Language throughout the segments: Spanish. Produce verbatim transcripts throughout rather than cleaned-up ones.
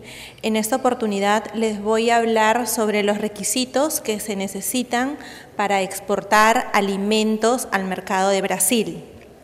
En esta oportunidad les voy a hablar sobre los requisitos que se necesitan para exportar alimentos al mercado de Brasil.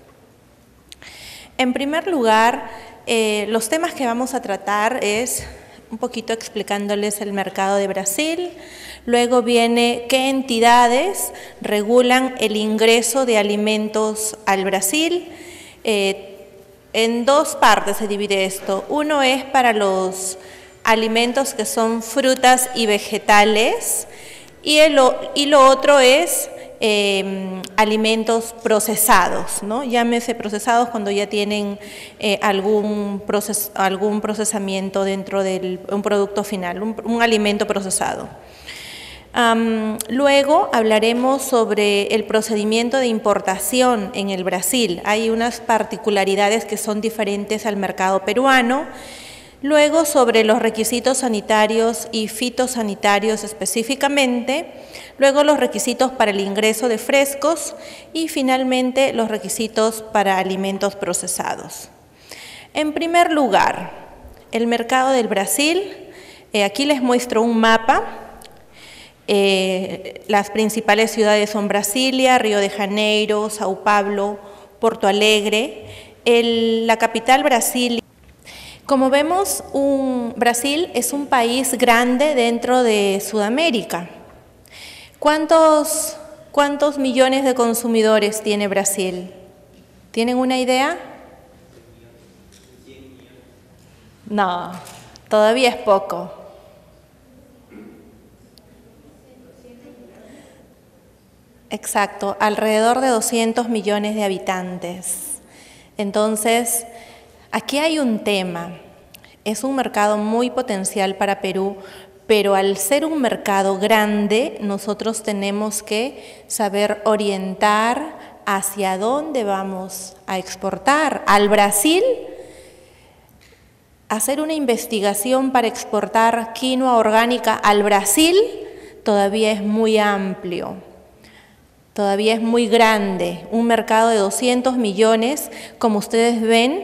En primer lugar, eh, los temas que vamos a tratar es un poquito explicándoles el mercado de Brasil. Luego viene qué entidades regulan el ingreso de alimentos al Brasil. Eh, en dos partes se divide esto. Uno es para los alimentos que son frutas y vegetales y, el, y lo otro es eh, alimentos procesados, ¿no? Llámese procesados cuando ya tienen eh, algún, proces, algún procesamiento dentro de un producto final, un, un alimento procesado. Um, luego hablaremos sobre el procedimiento de importación en el Brasil. Hay unas particularidades que son diferentes al mercado peruano. Luego sobre los requisitos sanitarios y fitosanitarios específicamente. Luego los requisitos para el ingreso de frescos y finalmente los requisitos para alimentos procesados. En primer lugar, el mercado del Brasil. Eh, aquí les muestro un mapa. Eh, las principales ciudades son Brasilia, Río de Janeiro, Sao Paulo, Porto Alegre, el, la capital Brasilia. Como vemos, un, Brasil es un país grande dentro de Sudamérica. ¿Cuántos, cuántos millones de consumidores tiene Brasil? ¿Tienen una idea? No, todavía es poco. Exacto, alrededor de doscientos millones de habitantes. Entonces, aquí hay un tema. Es un mercado muy potencial para Perú, pero al ser un mercado grande, nosotros tenemos que saber orientar hacia dónde vamos a exportar. Al Brasil, hacer una investigación para exportar quinoa orgánica al Brasil todavía es muy amplio. Todavía es muy grande, un mercado de doscientos millones, como ustedes ven,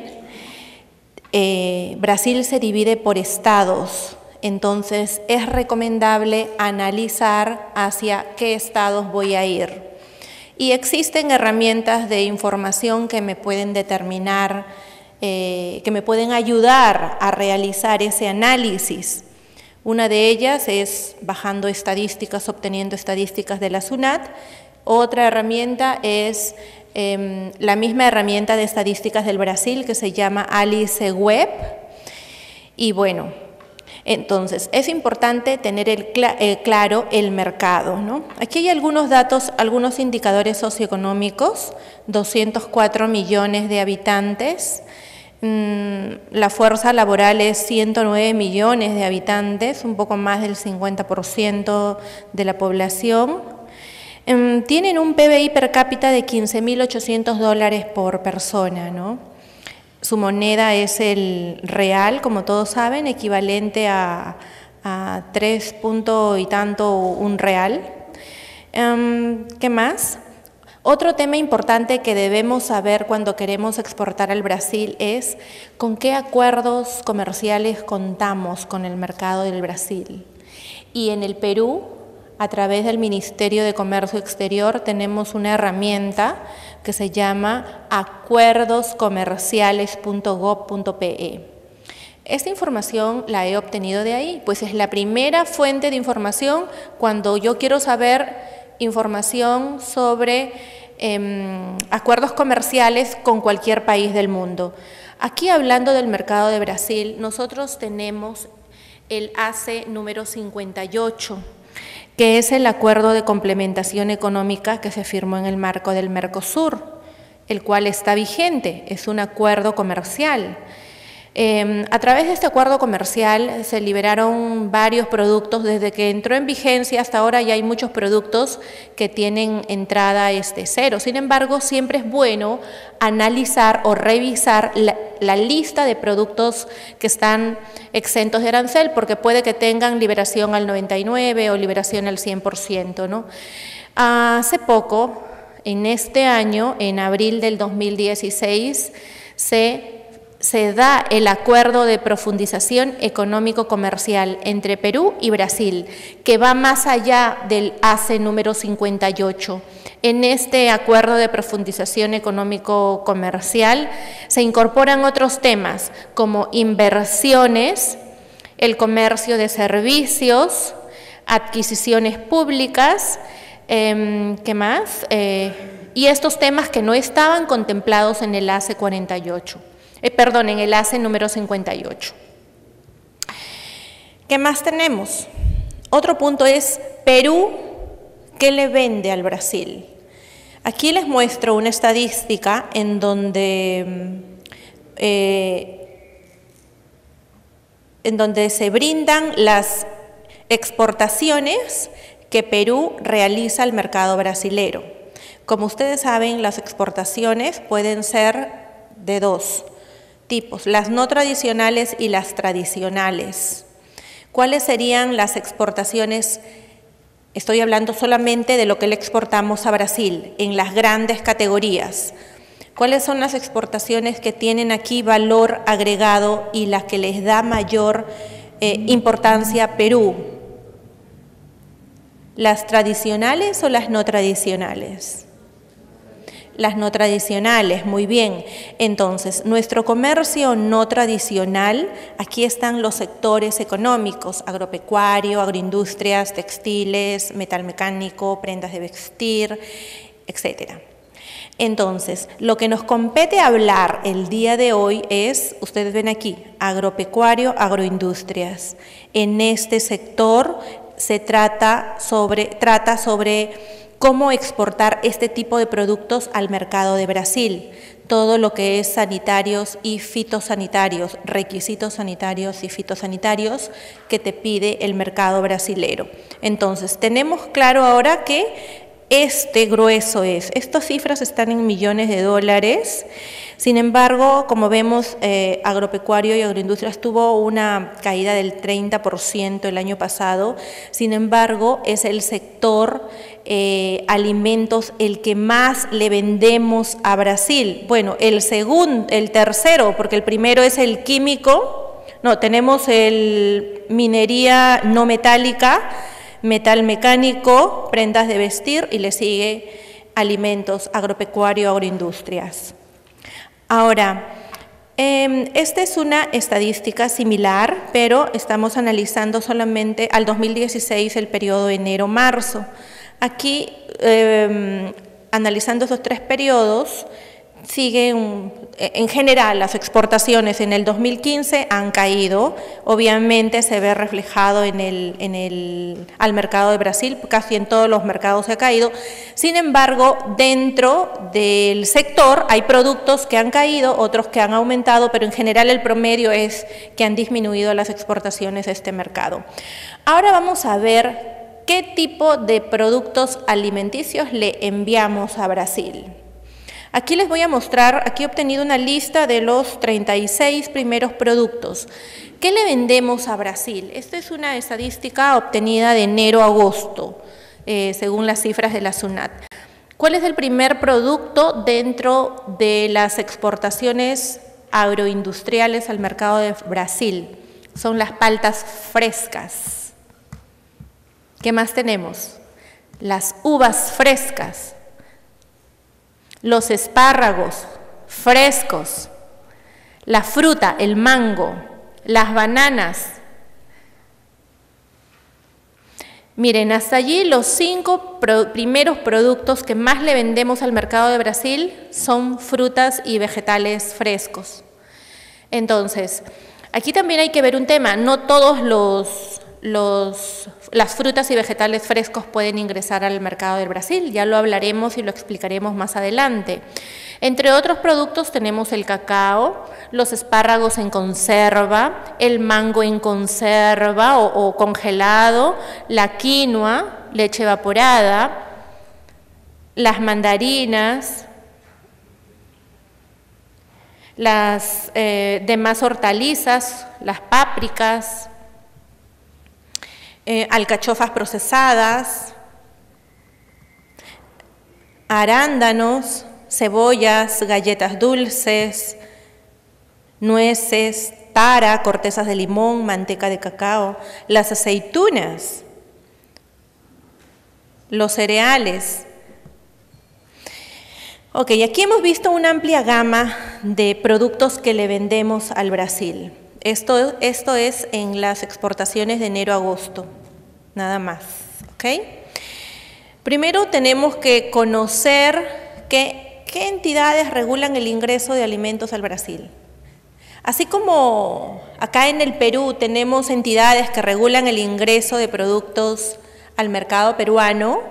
eh, Brasil se divide por estados, entonces es recomendable analizar hacia qué estados voy a ir. Y existen herramientas de información que me pueden determinar, eh, que me pueden ayudar a realizar ese análisis. Una de ellas es bajando estadísticas, obteniendo estadísticas de la SUNAT. Otra herramienta es eh, la misma herramienta de estadísticas del Brasil que se llama Alice Web. Y bueno, entonces es importante tener el cl eh, claro el mercado, ¿no? Aquí hay algunos datos, algunos indicadores socioeconómicos, doscientos cuatro millones de habitantes. Mm, la fuerza laboral es ciento nueve millones de habitantes, un poco más del cincuenta por ciento de la población. Tienen un P B I per cápita de quince mil ochocientos dólares por persona, ¿no? Su moneda es el real, como todos saben, equivalente a, a tres punto y tanto un real. Um, ¿Qué más? Otro tema importante que debemos saber cuando queremos exportar al Brasil es con qué acuerdos comerciales contamos con el mercado del Brasil. Y en el Perú, a través del Ministerio de Comercio Exterior, tenemos una herramienta que se llama acuerdos comerciales punto gob punto pe. Esta información la he obtenido de ahí, pues es la primera fuente de información cuando yo quiero saber información sobre eh, acuerdos comerciales con cualquier país del mundo. Aquí, hablando del mercado de Brasil, nosotros tenemos el A C número cincuenta y ocho, que es el acuerdo de complementación económica que se firmó en el marco del Mercosur, el cual está vigente, es un acuerdo comercial. Eh, a través de este acuerdo comercial se liberaron varios productos. Desde que entró en vigencia hasta ahora ya hay muchos productos que tienen entrada este cero. Sin embargo, siempre es bueno analizar o revisar la, la lista de productos que están exentos de arancel, porque puede que tengan liberación al noventa y nueve por ciento o liberación al cien por ciento, ¿no? Hace poco, en este año, en abril del dos mil dieciséis, se se da el acuerdo de profundización económico-comercial entre Perú y Brasil, que va más allá del A C E número cincuenta y ocho. En este acuerdo de profundización económico-comercial se incorporan otros temas como inversiones, el comercio de servicios, adquisiciones públicas, eh, ¿qué más? Eh, y estos temas que no estaban contemplados en el A C E cuarenta y ocho. Eh, perdón, en el A C E número cincuenta y ocho. ¿Qué más tenemos? Otro punto es Perú, ¿qué le vende al Brasil? Aquí les muestro una estadística en donde, eh, en donde se brindan las exportaciones que Perú realiza al mercado brasilero. Como ustedes saben, las exportaciones pueden ser de dos tipos, las no tradicionales y las tradicionales. ¿Cuáles serían las exportaciones? Estoy hablando solamente de lo que le exportamos a Brasil, en las grandes categorías. ¿Cuáles son las exportaciones que tienen aquí valor agregado y las que les da mayor eh, importancia a Perú? ¿Las tradicionales o las no tradicionales? Las no tradicionales, muy bien. Entonces, nuestro comercio no tradicional, aquí están los sectores económicos, agropecuario, agroindustrias, textiles, metalmecánico, prendas de vestir, etcétera. Entonces, lo que nos compete hablar el día de hoy es, ustedes ven aquí, agropecuario, agroindustrias. En este sector se trata sobre, trata sobre cómo exportar este tipo de productos al mercado de Brasil, todo lo que es sanitarios y fitosanitarios, requisitos sanitarios y fitosanitarios que te pide el mercado brasilero. Entonces, tenemos claro ahora que este grueso es, estas cifras están en millones de dólares. Sin embargo, como vemos, eh, agropecuario y agroindustrias tuvo una caída del treinta por ciento el año pasado. Sin embargo, es el sector eh, alimentos el que más le vendemos a Brasil. Bueno, el segundo, el tercero, porque el primero es el químico. No, tenemos el minería no metálica, metal mecánico, prendas de vestir y le sigue alimentos, agropecuario, agroindustrias. Ahora, eh, esta es una estadística similar, pero estamos analizando solamente al dos mil dieciséis, el periodo enero-marzo. Aquí, eh, analizando esos tres periodos, sigue un, en general las exportaciones en el dos mil quince han caído, obviamente se ve reflejado en el, en el, al mercado de Brasil, casi en todos los mercados se ha caído. Sin embargo, dentro del sector hay productos que han caído, otros que han aumentado, pero en general el promedio es que han disminuido las exportaciones a este mercado. Ahora vamos a ver qué tipo de productos alimenticios le enviamos a Brasil. Aquí les voy a mostrar, aquí he obtenido una lista de los treinta y seis primeros productos. ¿Qué le vendemos a Brasil? Esta es una estadística obtenida de enero a agosto, eh, según las cifras de la SUNAT. ¿Cuál es el primer producto dentro de las exportaciones agroindustriales al mercado de Brasil? Son las paltas frescas. ¿Qué más tenemos? Las uvas frescas. Los espárragos frescos, la fruta, el mango, las bananas. Miren, hasta allí los cinco pro- primeros productos que más le vendemos al mercado de Brasil son frutas y vegetales frescos. Entonces, aquí también hay que ver un tema, no todos los... Los, las frutas y vegetales frescos pueden ingresar al mercado del Brasil, ya lo hablaremos y lo explicaremos más adelante. Entre otros productos tenemos el cacao, los espárragos en conserva, el mango en conserva o, o congelado, la quinoa, leche evaporada, las mandarinas, las eh, demás hortalizas, las pápricas, Eh, alcachofas procesadas, arándanos, cebollas, galletas dulces, nueces, tara, cortezas de limón, manteca de cacao, las aceitunas, los cereales. Ok, aquí hemos visto una amplia gama de productos que le vendemos al Brasil. Esto, esto es en las exportaciones de enero a agosto, nada más. ¿Ok? Primero tenemos que conocer que, qué entidades regulan el ingreso de alimentos al Brasil. Así como acá en el Perú tenemos entidades que regulan el ingreso de productos al mercado peruano,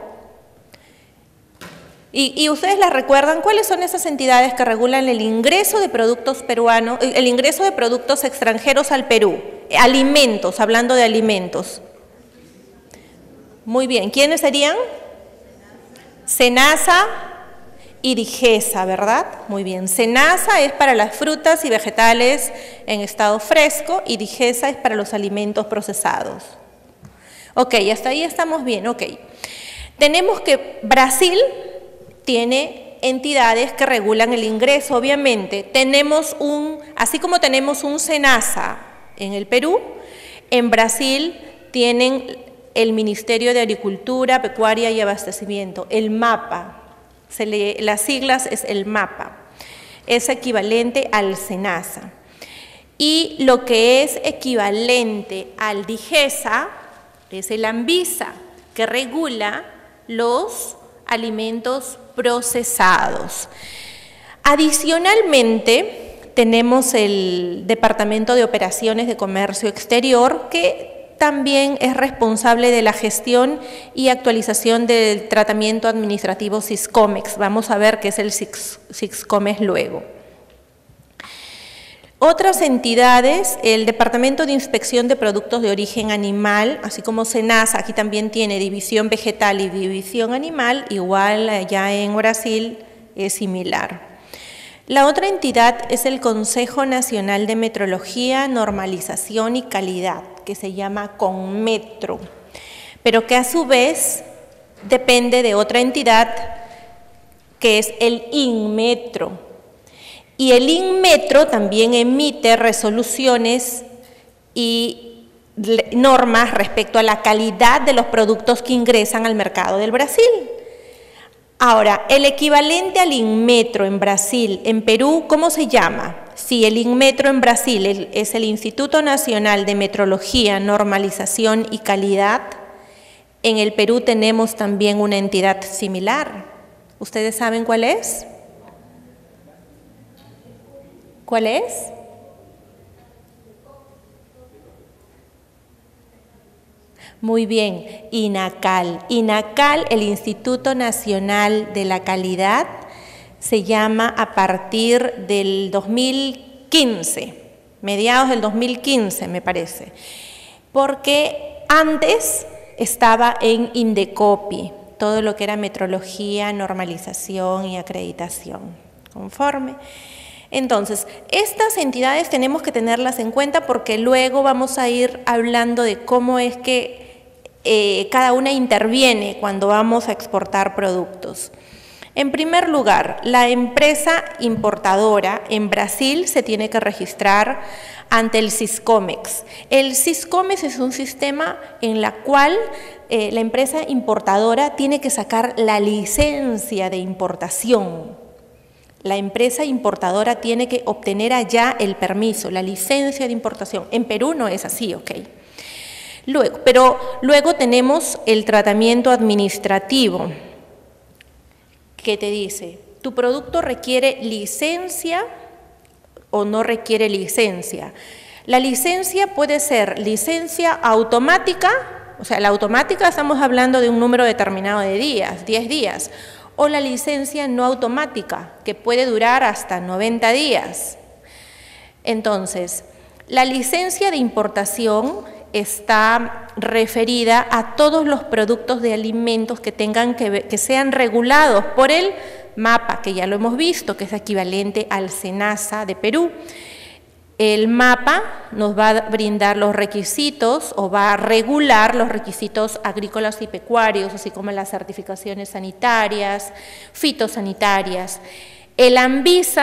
y, y ustedes las recuerdan, ¿cuáles son esas entidades que regulan el ingreso de productos peruanos, el ingreso de productos extranjeros al Perú? Alimentos, hablando de alimentos. Muy bien, ¿quiénes serían? SENASA y DIGESA, ¿verdad? Muy bien, SENASA es para las frutas y vegetales en estado fresco y DIGESA es para los alimentos procesados. Ok, hasta ahí estamos bien, ok. Tenemos que Brasil tiene entidades que regulan el ingreso, obviamente. Tenemos un, así como tenemos un SENASA en el Perú, en Brasil tienen el Ministerio de Agricultura, Pecuaria y Abastecimiento, el MAPA. Se le, las siglas es el MAPA, es equivalente al SENASA. Y lo que es equivalente al DIGESA es el ANVISA, que regula los alimentos procesados. Adicionalmente, tenemos el Departamento de Operaciones de Comercio Exterior, que también es responsable de la gestión y actualización del tratamiento administrativo SISCOMEX. Vamos a ver qué es el SISCOMEX luego. Otras entidades, el Departamento de Inspección de Productos de Origen Animal, así como SENASA, aquí también tiene división vegetal y división animal, igual allá en Brasil es similar. La otra entidad es el Consejo Nacional de Metrología, Normalización y Calidad, que se llama CONMETRO, pero que a su vez depende de otra entidad que es el INMETRO. Y el INMETRO también emite resoluciones y normas respecto a la calidad de los productos que ingresan al mercado del Brasil. Ahora, el equivalente al INMETRO en Brasil, en Perú, ¿cómo se llama? Si el INMETRO en Brasil es el Instituto Nacional de Metrología, Normalización y Calidad, en el Perú tenemos también una entidad similar. ¿Ustedes saben cuál es? ¿Cuál es? Muy bien, INACAL. INACAL, el Instituto Nacional de la Calidad, se llama a partir del dos mil quince, mediados del dos mil quince me parece, porque antes estaba en INDECOPI, todo lo que era metrología, normalización y acreditación, conforme. Entonces, estas entidades tenemos que tenerlas en cuenta porque luego vamos a ir hablando de cómo es que eh, cada una interviene cuando vamos a exportar productos. En primer lugar, la empresa importadora en Brasil se tiene que registrar ante el SISCOMEX. El SISCOMEX es un sistema en el cual eh, la empresa importadora tiene que sacar la licencia de importación. La empresa importadora tiene que obtener allá el permiso, la licencia de importación. En Perú no es así, ¿ok? Luego, pero luego tenemos el tratamiento administrativo, que te dice, ¿tu producto requiere licencia o no requiere licencia? La licencia puede ser licencia automática, o sea, la automática estamos hablando de un número determinado de días, diez días, o la licencia no automática, que puede durar hasta noventa días. Entonces, la licencia de importación está referida a todos los productos de alimentos que tengan que, ver, que sean regulados por el MAPA, que ya lo hemos visto, que es equivalente al SENASA de Perú. El MAPA nos va a brindar los requisitos o va a regular los requisitos agrícolas y pecuarios, así como las certificaciones sanitarias, fitosanitarias. El ANVISA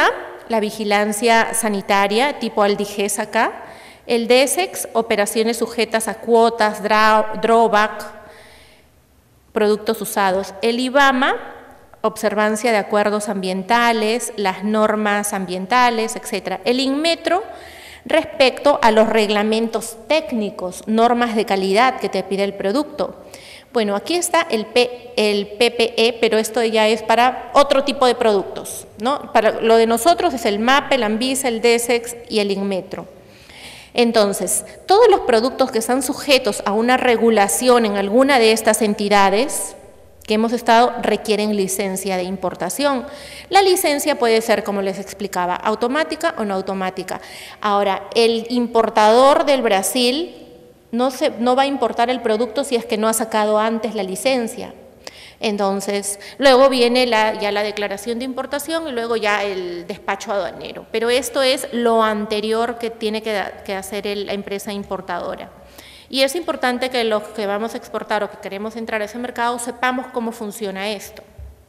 la vigilancia sanitaria tipo Aldigesa acá, el DESEX, operaciones sujetas a cuotas, drawback, productos usados, el IBAMA, observancia de acuerdos ambientales, las normas ambientales, etcétera. El INMETRO, respecto a los reglamentos técnicos, normas de calidad que te pide el producto. Bueno, aquí está el, P, el P P E, pero esto ya es para otro tipo de productos, ¿no? Para lo de nosotros es el MAPE, el ANVISA, el DESEX y el INMETRO. Entonces, todos los productos que están sujetos a una regulación en alguna de estas entidades que hemos estado requieren licencia de importación. La licencia puede ser, como les explicaba, automática o no automática. Ahora, el importador del Brasil no, se, no va a importar el producto si es que no ha sacado antes la licencia. Entonces, luego viene la, ya la declaración de importación y luego ya el despacho aduanero. Pero esto es lo anterior que tiene que, que hacer el, la empresa importadora. Y es importante que los que vamos a exportar o que queremos entrar a ese mercado sepamos cómo funciona esto.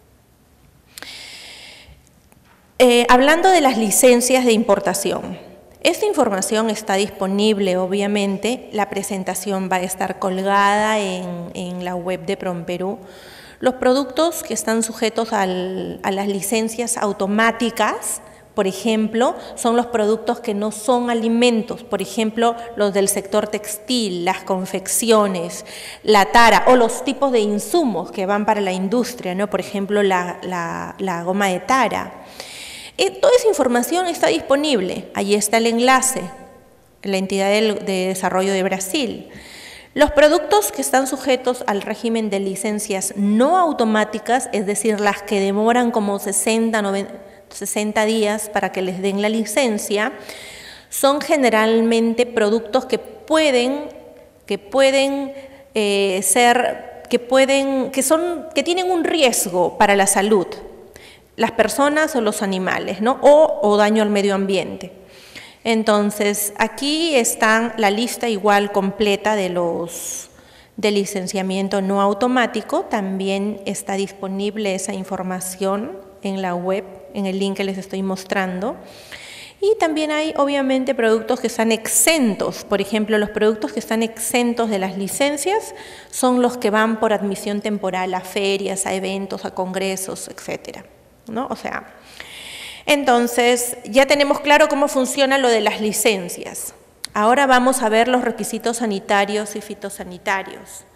Eh, hablando de las licencias de importación, esta información está disponible, obviamente, la presentación va a estar colgada en, en la web de PROMPERÚ. Los productos que están sujetos al, a las licencias automáticas, por ejemplo, son los productos que no son alimentos, por ejemplo, los del sector textil, las confecciones, la tara o los tipos de insumos que van para la industria, ¿no? Por ejemplo, la, la, la goma de tara. Eh, toda esa información está disponible, ahí está el enlace, la entidad de, de desarrollo de Brasil. Los productos que están sujetos al régimen de licencias no automáticas, es decir, las que demoran como sesenta, noventa, sesenta días para que les den la licencia, son generalmente productos que pueden, que pueden eh, ser, que pueden, que son, que tienen un riesgo para la salud, las personas o los animales, ¿no? O, o daño al medio ambiente. Entonces, aquí está la lista igual completa de los de licenciamiento no automático, también está disponible esa información en la web, en el link que les estoy mostrando. Y también hay, obviamente, productos que están exentos. Por ejemplo, los productos que están exentos de las licencias son los que van por admisión temporal a ferias, a eventos, a congresos, etcétera, ¿no? O sea, entonces, ya tenemos claro cómo funciona lo de las licencias. Ahora vamos a ver los requisitos sanitarios y fitosanitarios.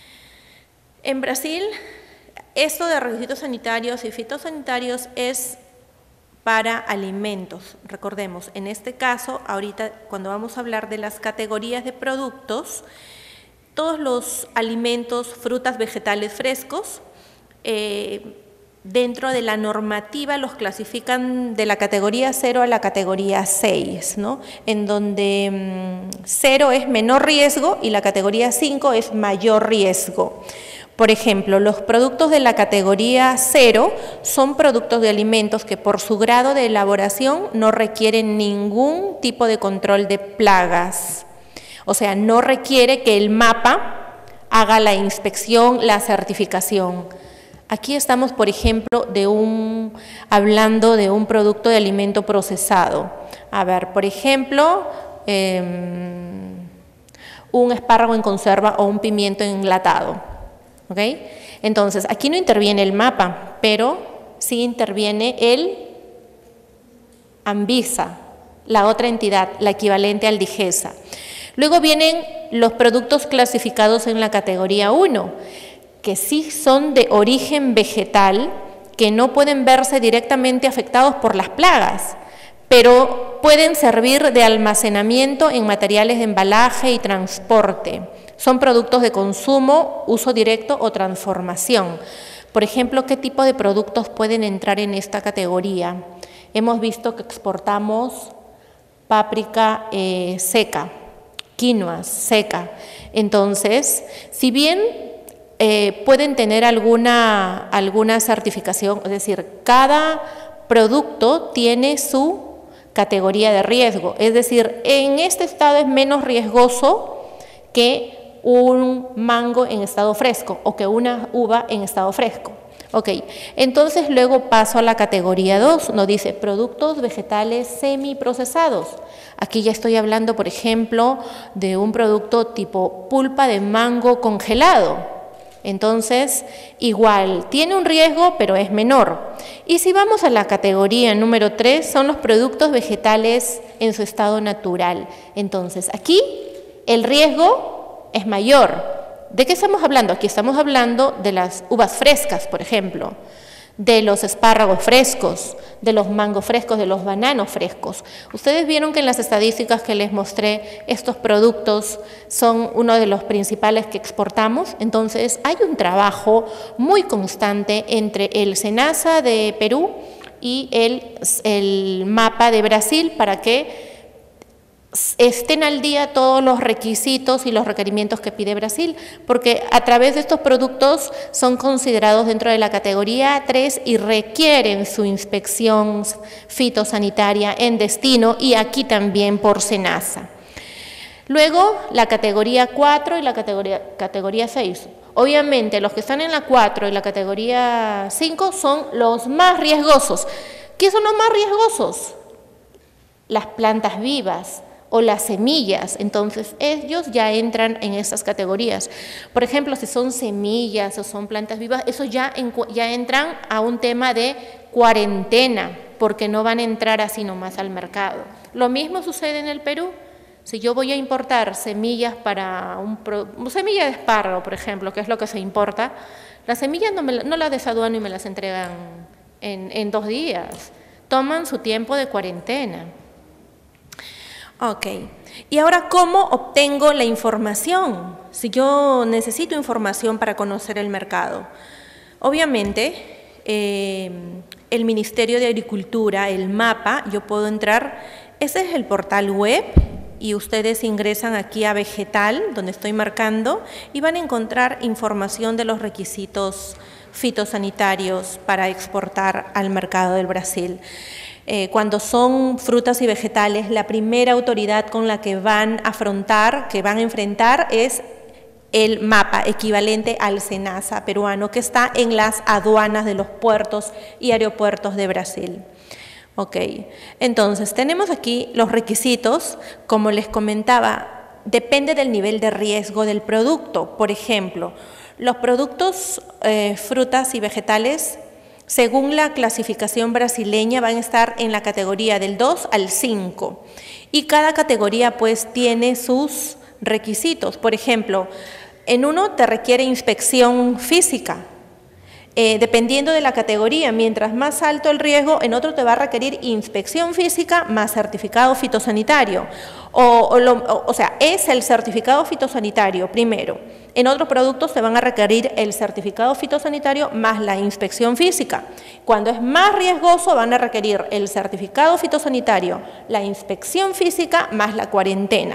En Brasil, esto de requisitos sanitarios y fitosanitarios es para alimentos. Recordemos, en este caso, ahorita cuando vamos a hablar de las categorías de productos, todos los alimentos, frutas, vegetales frescos, eh, dentro de la normativa los clasifican de la categoría cero a la categoría seis, ¿no? En donde mmm, cero es menor riesgo y la categoría cinco es mayor riesgo. Por ejemplo, los productos de la categoría cero son productos de alimentos que por su grado de elaboración no requieren ningún tipo de control de plagas. O sea, no requiere que el MAPA haga la inspección, la certificación. Aquí estamos, por ejemplo, de un, hablando de un producto de alimento procesado. A ver, por ejemplo, eh, un espárrago en conserva o un pimiento enlatado. ¿Okay? Entonces, aquí no interviene el MAPA, pero sí interviene el ANVISA, la otra entidad, la equivalente al DIGESA. Luego vienen los productos clasificados en la categoría uno, que sí son de origen vegetal, que no pueden verse directamente afectados por las plagas, pero pueden servir de almacenamiento en materiales de embalaje y transporte. Son productos de consumo, uso directo o transformación. Por ejemplo, ¿qué tipo de productos pueden entrar en esta categoría? Hemos visto que exportamos páprica eh, seca, quinoa seca. Entonces, si bien eh, pueden tener alguna, alguna certificación, es decir, cada producto tiene su categoría de riesgo. Es decir, en este estado es menos riesgoso que un mango en estado fresco o que una uva en estado fresco. Ok, entonces luego paso a la categoría dos, nos dice productos vegetales semiprocesados. Aquí ya estoy hablando, por ejemplo, de un producto tipo pulpa de mango congelado. Entonces, igual, tiene un riesgo, pero es menor. Y si vamos a la categoría número tres, son los productos vegetales en su estado natural. Entonces, aquí el riesgo es mayor. ¿De qué estamos hablando? Aquí estamos hablando de las uvas frescas, por ejemplo, de los espárragos frescos, de los mangos frescos, de los bananos frescos. Ustedes vieron que en las estadísticas que les mostré, estos productos son uno de los principales que exportamos. Entonces, hay un trabajo muy constante entre el SENASA de Perú y el, el MAPA de Brasil para que estén al día todos los requisitos y los requerimientos que pide Brasil, porque a través de estos productos son considerados dentro de la categoría tres y requieren su inspección fitosanitaria en destino y aquí también por SENASA. Luego la categoría cuatro y la categoría, categoría seis. Obviamente los que están en la cuatro y la categoría cinco son los más riesgosos. ¿Qué son los más riesgosos? Las plantas vivas o las semillas, entonces ellos ya entran en estas categorías. Por ejemplo, si son semillas o son plantas vivas, eso ya, en, ya entran a un tema de cuarentena, porque no van a entrar así nomás al mercado. Lo mismo sucede en el Perú. Si yo voy a importar semillas para un semilla de espárrago, por ejemplo, que es lo que se importa, las semillas no, me, no las desaduano y me las entregan en, en dos días. Toman su tiempo de cuarentena. Ok, y ahora, ¿cómo obtengo la información? Si yo necesito información para conocer el mercado. Obviamente, eh, el Ministerio de Agricultura, el MAPA, yo puedo entrar, ese es el portal web, y ustedes ingresan aquí a vegetal, donde estoy marcando, y van a encontrar información de los requisitos fitosanitarios para exportar al mercado del Brasil. Eh, cuando son frutas y vegetales, la primera autoridad con la que van a afrontar, que van a enfrentar es el MAPA, equivalente al SENASA peruano, que está en las aduanas de los puertos y aeropuertos de Brasil. Ok, entonces tenemos aquí los requisitos, como les comentaba, depende del nivel de riesgo del producto. Por ejemplo, los productos, eh, frutas y vegetales, según la clasificación brasileña, van a estar en la categoría del dos al cinco y cada categoría pues tiene sus requisitos. Por ejemplo, en uno te requiere inspección física, eh, dependiendo de la categoría. Mientras más alto el riesgo, en otro te va a requerir inspección física más certificado fitosanitario. O, o, lo, o, o sea, es el certificado fitosanitario primero. En otros productos se van a requerir el certificado fitosanitario más la inspección física. Cuando es más riesgoso van a requerir el certificado fitosanitario, la inspección física más la cuarentena.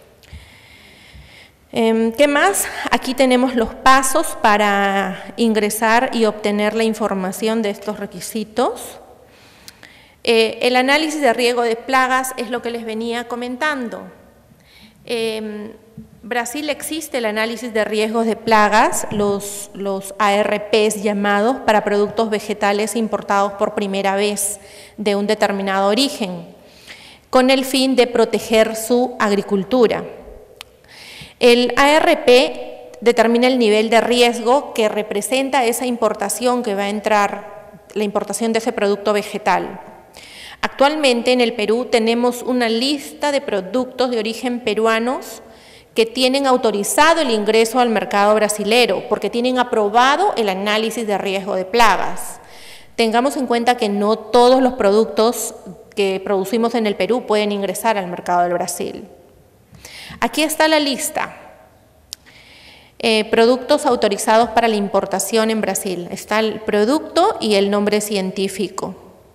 Eh, ¿Qué más? Aquí tenemos los pasos para ingresar y obtener la información de estos requisitos. Eh, el análisis de riesgo de plagas es lo que les venía comentando. Eh, Brasil existe el análisis de riesgos de plagas, los, los A R Pes llamados, para productos vegetales importados por primera vez de un determinado origen, con el fin de proteger su agricultura. El A R P determina el nivel de riesgo que representa esa importación que va a entrar, la importación de ese producto vegetal. Actualmente en el Perú tenemos una lista de productos de origen peruanos que tienen autorizado el ingreso al mercado brasilero porque tienen aprobado el análisis de riesgo de plagas. Tengamos en cuenta que no todos los productos que producimos en el Perú pueden ingresar al mercado del Brasil. Aquí está la lista. Eh, productos autorizados para la importación en Brasil. Está el producto y el nombre científico.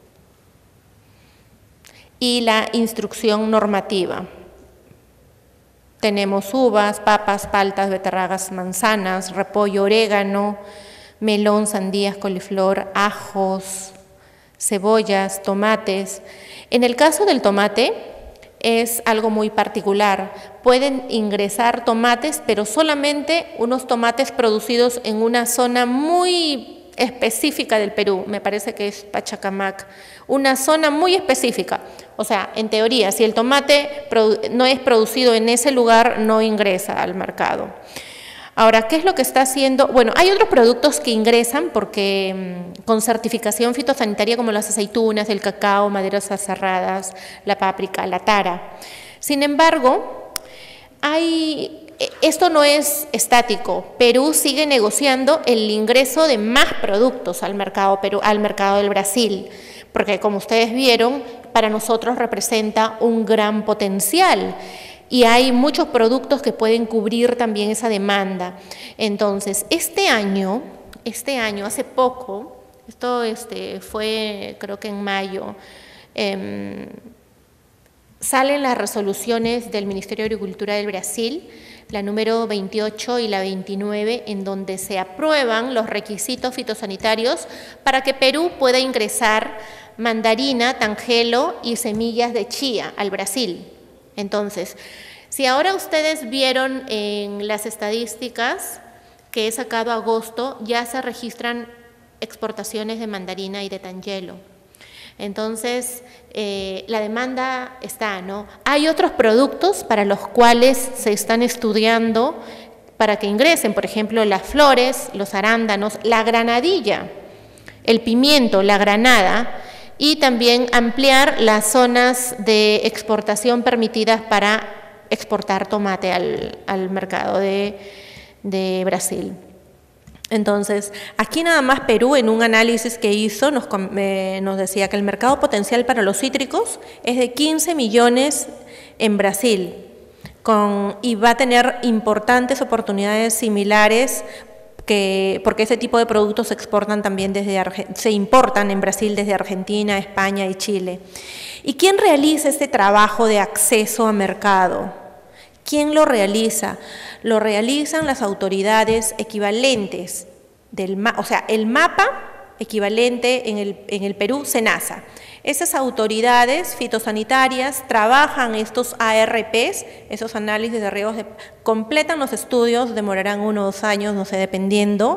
Y la instrucción normativa. Tenemos uvas, papas, paltas, beterragas, manzanas, repollo, orégano, melón, sandías, coliflor, ajos, cebollas, tomates. En el caso del tomate es algo muy particular. Pueden ingresar tomates, pero solamente unos tomates producidos en una zona muy específica del Perú, me parece que es Pachacamac, una zona muy específica. O sea, en teoría, si el tomate no es producido en ese lugar, no ingresa al mercado. Ahora, ¿qué es lo que está haciendo? Bueno, hay otros productos que ingresan porque con certificación fitosanitaria como las aceitunas, el cacao, maderas aserradas, la páprica, la tara. Sin embargo, hay, esto no es estático. Perú sigue negociando el ingreso de más productos al mercado, Perú, al mercado del Brasil, porque como ustedes vieron, para nosotros representa un gran potencial. Y hay muchos productos que pueden cubrir también esa demanda. Entonces, este año, este año, hace poco, esto este, fue creo que en mayo, eh, salen las resoluciones del Ministerio de Agricultura del Brasil, la número veintiocho y la veintinueve, en donde se aprueban los requisitos fitosanitarios para que Perú pueda ingresar mandarina, tangelo y semillas de chía al Brasil. Entonces, si ahora ustedes vieron en las estadísticas que he sacado a agosto, ya se registran exportaciones de mandarina y de tangelo. Entonces, eh, la demanda está, ¿no? Hay otros productos para los cuales se están estudiando para que ingresen, por ejemplo, las flores, los arándanos, la granadilla, el pimiento, la granada, y también ampliar las zonas de exportación permitidas para exportar tomate al, al mercado de, de Brasil. Entonces, aquí nada más Perú, en un análisis que hizo, nos, eh, nos decía que el mercado potencial para los cítricos es de quince millones en Brasil, con, y va a tener importantes oportunidades similares Que, porque ese tipo de productos se exportan también desde se importan en Brasil desde Argentina, España y Chile. ¿Y quién realiza este trabajo de acceso a mercado? ¿Quién lo realiza? Lo realizan las autoridades equivalentes del mapa, o sea, el mapa equivalente en el, en el Perú, SENASA. Esas autoridades fitosanitarias trabajan estos A R Pes, esos análisis de riesgos, de, completan los estudios, demorarán uno o dos años, no sé, dependiendo.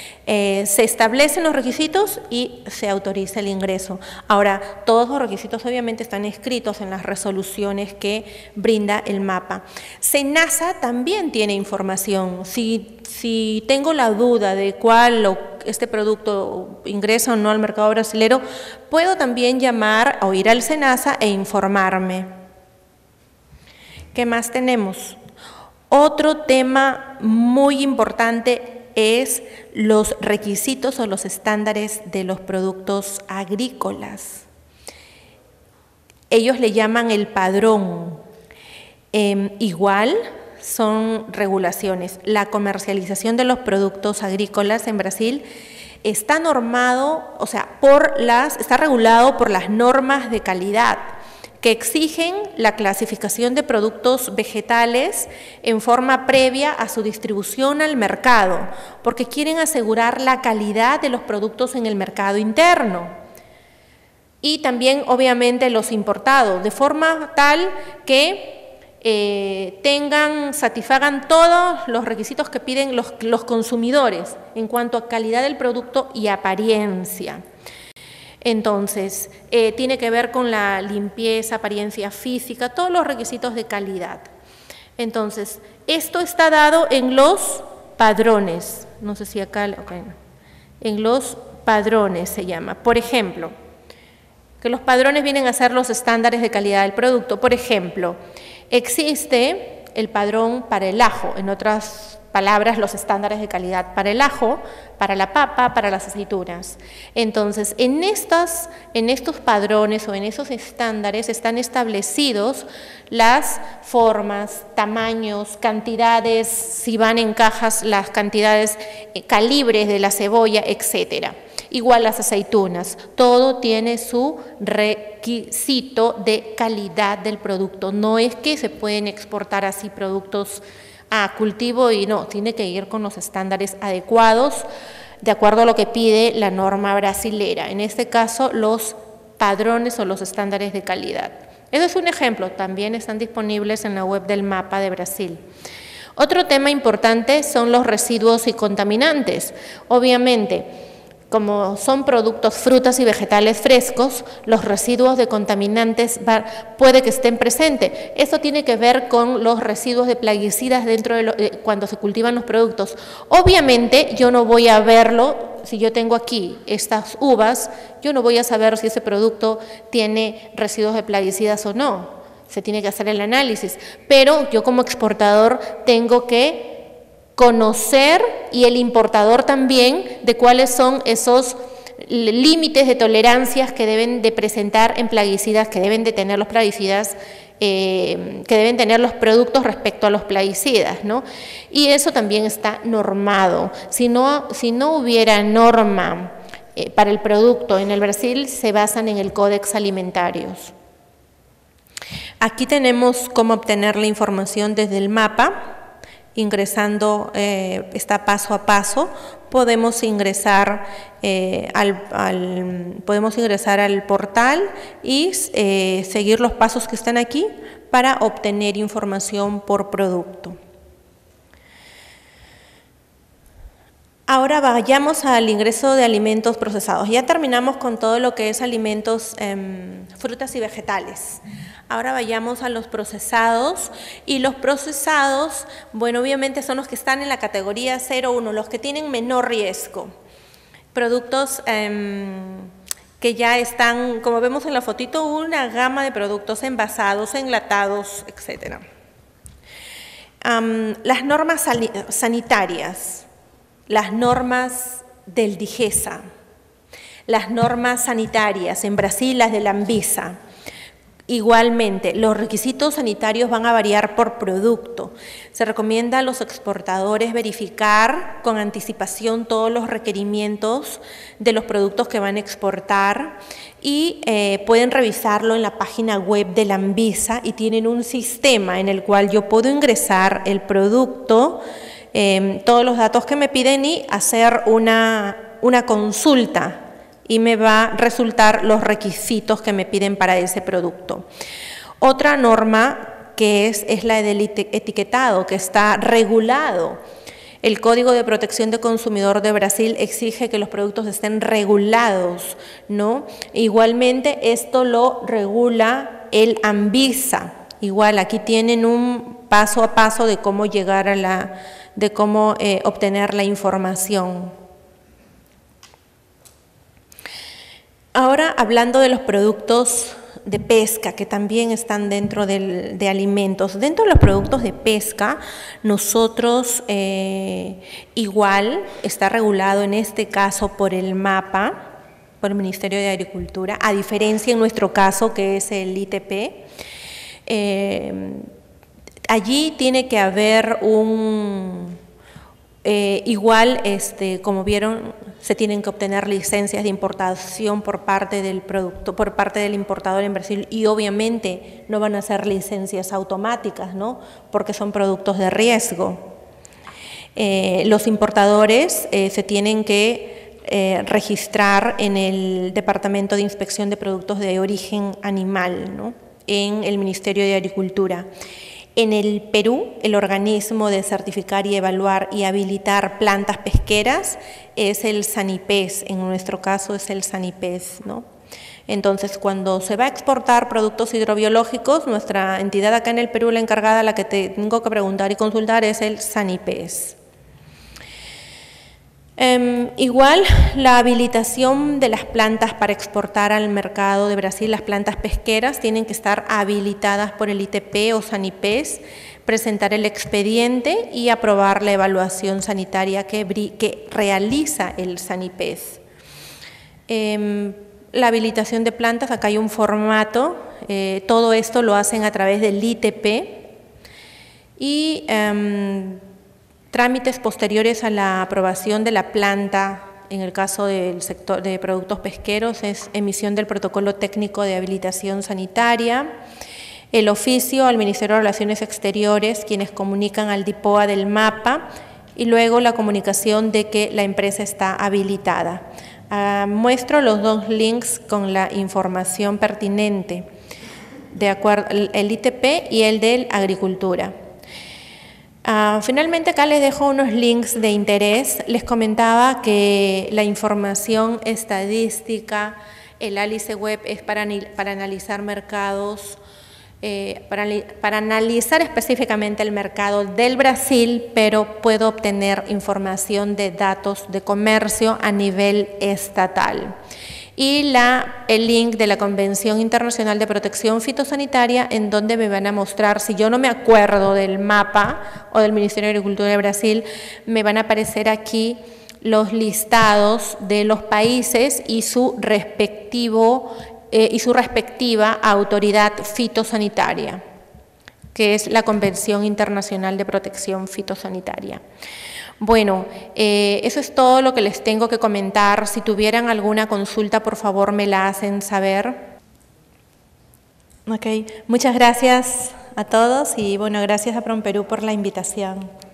Eh, se establecen los requisitos y se autoriza el ingreso. Ahora, todos los requisitos obviamente están escritos en las resoluciones que brinda el mapa. SENASA también tiene información. Si, si tengo la duda de cuál o este producto ingresa o no al mercado brasilero, puedo también llamar o ir al SENASA e informarme. ¿Qué más tenemos? Otro tema muy importante es los requisitos o los estándares de los productos agrícolas. Ellos le llaman el padrón. Eh, igual son regulaciones. La comercialización de los productos agrícolas en Brasil está normado, o sea, por las, está regulado por las normas de calidad que exigen la clasificación de productos vegetales en forma previa a su distribución al mercado, porque quieren asegurar la calidad de los productos en el mercado interno. Y también, obviamente, los importados, de forma tal que eh, tengan, satisfagan todos los requisitos que piden los, los consumidores en cuanto a calidad del producto y apariencia. Entonces, eh, tiene que ver con la limpieza, apariencia física, todos los requisitos de calidad. Entonces, esto está dado en los padrones, no sé si acá, okay, en los padrones se llama. Por ejemplo, que los padrones vienen a ser los estándares de calidad del producto. Por ejemplo, existe el padrón para el ajo, en otras palabras, los estándares de calidad para el ajo, para la papa, para las aceitunas. Entonces, en, estas, en estos padrones o en esos estándares están establecidos las formas, tamaños, cantidades, si van en cajas, las cantidades, eh, calibres de la cebolla, etcétera. Igual las aceitunas, todo tiene su requisito de calidad del producto. No es que se pueden exportar así productos a cultivo y no, tiene que ir con los estándares adecuados de acuerdo a lo que pide la norma brasilera. En este caso, los padrones o los estándares de calidad. Eso es un ejemplo, también están disponibles en la web del mapa de Brasil. Otro tema importante son los residuos y contaminantes. Obviamente, como son productos, frutas y vegetales frescos, los residuos de contaminantes va, puede que estén presentes. Esto tiene que ver con los residuos de plaguicidas dentro de lo, eh, cuando se cultivan los productos. Obviamente yo no voy a verlo, si yo tengo aquí estas uvas, yo no voy a saber si ese producto tiene residuos de plaguicidas o no. Se tiene que hacer el análisis, pero yo como exportador tengo que conocer, y el importador también, de cuáles son esos límites de tolerancias que deben de presentar en plaguicidas, que deben de tener los plaguicidas, eh, que deben tener los productos respecto a los plaguicidas, ¿no? Y eso también está normado. Si no, si no hubiera norma eh, para el producto en el Brasil, se basan en el Códex Alimentarios. Aquí tenemos cómo obtener la información desde el mapa. Ingresando, eh, está paso a paso, podemos ingresar, eh, al, al, podemos ingresar al portal y eh, seguir los pasos que están aquí para obtener información por producto. Ahora vayamos al ingreso de alimentos procesados. Ya terminamos con todo lo que es alimentos, eh, frutas y vegetales. Ahora vayamos a los procesados, y los procesados, bueno, obviamente son los que están en la categoría cero uno, los que tienen menor riesgo. Productos eh, que ya están, como vemos en la fotito, una gama de productos envasados, enlatados, etcétera. Um, las normas sanitarias, las normas del DIGESA, las normas sanitarias, en Brasil las de la Anvisa. Igualmente, los requisitos sanitarios van a variar por producto. Se recomienda a los exportadores verificar con anticipación todos los requerimientos de los productos que van a exportar, y eh, pueden revisarlo en la página web de la Anvisa, y tienen un sistema en el cual yo puedo ingresar el producto, eh, todos los datos que me piden, y hacer una, una consulta, y me va a resultar los requisitos que me piden para ese producto. Otra norma que es, es la del etiquetado, que está regulado. El Código de Protección de Consumidor de Brasil exige que los productos estén regulados, ¿no? Igualmente, esto lo regula el Anvisa. Igual, aquí tienen un paso a paso de cómo llegar a la, de cómo eh, obtener la información. Ahora, hablando de los productos de pesca, que también están dentro del, de alimentos. Dentro de los productos de pesca, nosotros eh, igual está regulado en este caso por el MAPA, por el Ministerio de Agricultura, a diferencia en nuestro caso que es el I T P. Eh, allí tiene que haber un, eh, igual, este, como vieron, se tienen que obtener licencias de importación por parte del producto, por parte del importador en Brasil, y obviamente no van a ser licencias automáticas, ¿no? Porque son productos de riesgo. Eh, los importadores eh, se tienen que eh, registrar en el Departamento de Inspección de Productos de Origen Animal, ¿no? En el Ministerio de Agricultura. En el Perú, el organismo de certificar y evaluar y habilitar plantas pesqueras es el SANIPES, en nuestro caso es el SANIPES, ¿no? Entonces, cuando se va a exportar productos hidrobiológicos, nuestra entidad acá en el Perú, la encargada, la que tengo que preguntar y consultar, es el SANIPES. Eh, igual, la habilitación de las plantas para exportar al mercado de Brasil, las plantas pesqueras, tienen que estar habilitadas por el I T P o SANIPES, presentar el expediente y aprobar la evaluación sanitaria que, que realiza el SANIPES. Eh, la habilitación de plantas, acá hay un formato, eh, todo esto lo hacen a través del I T P, y eh, trámites posteriores a la aprobación de la planta, en el caso del sector de productos pesqueros, es emisión del protocolo técnico de habilitación sanitaria, el oficio al Ministerio de Relaciones Exteriores, quienes comunican al DIPOA del MAPA, y luego la comunicación de que la empresa está habilitada. Uh, muestro los dos links con la información pertinente, de acuerdo, el I T P y el de Agricultura. Uh, finalmente acá les dejo unos links de interés. Les comentaba que la información estadística, el Alice Web es para, para analizar mercados, eh, para, para analizar específicamente el mercado del Brasil, pero puedo obtener información de datos de comercio a nivel estatal. Y la, el link de la Convención Internacional de Protección Fitosanitaria, en donde me van a mostrar, si yo no me acuerdo del mapa o del Ministerio de Agricultura de Brasil, me van a aparecer aquí los listados de los países y su respectivo eh, y su respectiva autoridad fitosanitaria, que es la Convención Internacional de Protección Fitosanitaria. Bueno, eh, eso es todo lo que les tengo que comentar. Si tuvieran alguna consulta, por favor, me la hacen saber. Ok, muchas gracias a todos y bueno, gracias a PROMPERÚ por la invitación.